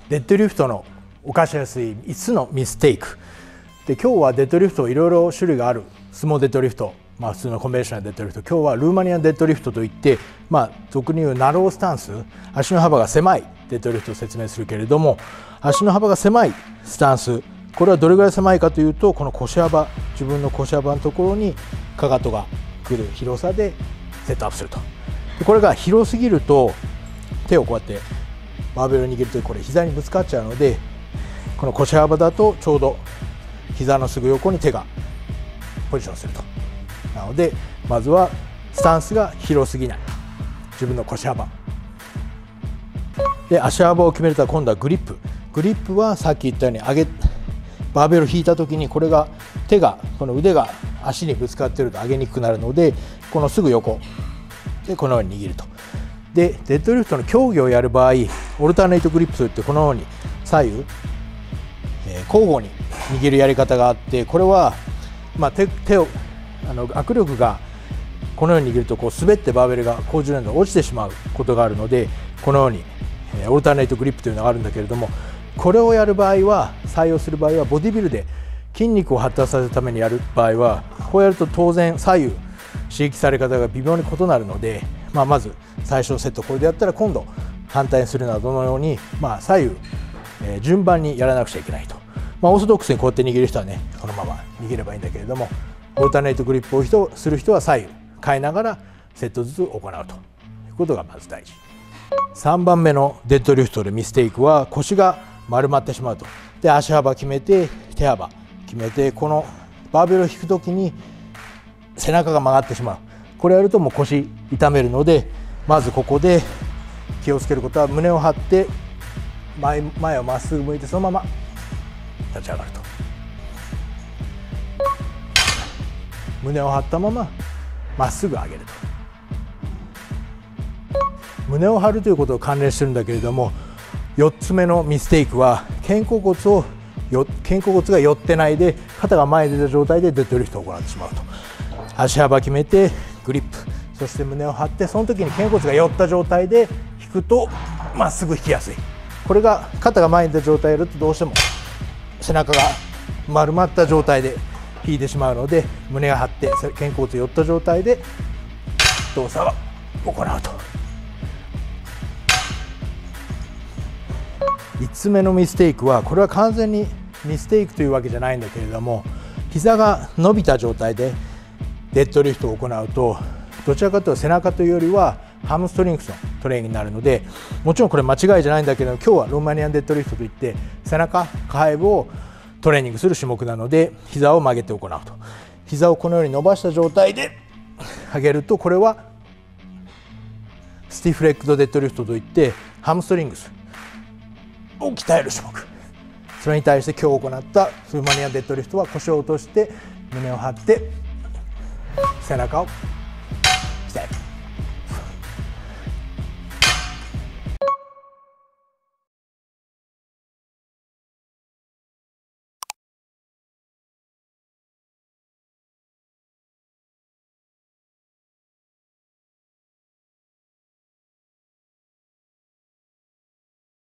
デッドリフトの犯しやすい5つのミステイクで、今日はデッドリフトいろいろ種類があるスモーデッドリフト、普通のコンベンショナルデッドリフト、今日はルーマニアンデッドリフトといって、俗に言うナロースタンス、足の幅が狭いデッドリフトを説明するけれども、足の幅が狭いスタンス、これはどれぐらい狭いかというと、この腰幅、自分の腰幅のところにかかとが来る広さでセットアップすると。これが広すぎると手をこうやってバーベルを握るとこれ膝にぶつかっちゃうので、この腰幅だとちょうど膝のすぐ横に手がポジションすると。なのでまずはスタンスが広すぎない、自分の腰幅で、足幅を決めると今度はグリップ。グリップはさっき言ったようにバーベルを引いた時にこれがこの腕が足にぶつかっていると上げにくくなるので、このすぐ横でこのように握ると。でデッドリフトの競技をやる場合、オルタネイトグリップといってこのように左右、交互に握るやり方があって、これは、手を握力がこのように握ると滑ってバーベルが高重量で落ちてしまうことがあるので、このようにオルタネイトグリップというのがあるんだけれども、これをやる場合は、採用する場合はボディビルで筋肉を発達させるためにやる場合は、こうやると当然左右刺激され方が微妙に異なるので、まず最初のセットこれでやったら、今度反対にするのはどのように、左右、順番にやらなくちゃいけないと。オーソドックスにこうやって握る人はね、このまま握ればいいんだけれども、オルタネイトグリップをする人は左右変えながらセットずつ行うということがまず大事。3番目のデッドリフトでミステイクは腰が丸まってしまうと。で足幅決めて手幅決めて、このバーベルを引くときに背中が曲がってしまう。これやるともう腰痛めるので、まずここで気をつけることは、胸を張って前をまっすぐ向いてそのまま立ち上がると。胸を張ったまままっすぐ上げると。胸を張るということを関連してるんだけれども、4つ目のミステイクは肩甲骨が寄ってないで肩が前に出た状態でデッドリフトを行ってしまうと。足幅決めてグリップ、そして胸を張って、その時に肩甲骨が寄った状態で引くとまっすぐ引きやすい。これが肩が前に出た状態でやるとどうしても背中が丸まった状態で引いてしまうので、胸が張って肩甲骨寄った状態で動作を行うと。5つ目のミステイクは、これは完全にミステイクというわけじゃないんだけれども、膝が伸びた状態でデッドリフトを行うと、どちらかというと背中というよりはハムストリングスのトレーニングになるので、もちろんこれ間違いじゃないんだけど、今日はルーマニアンデッドリフトといって背中下背部をトレーニングする種目なので、膝を曲げて行うと。膝をこのように伸ばした状態で上げると、これはスティフレッグドデッドリフトといってハムストリングスを鍛える種目。それに対して今日行ったルーマニアンデッドリフトは腰を落として胸を張って背中を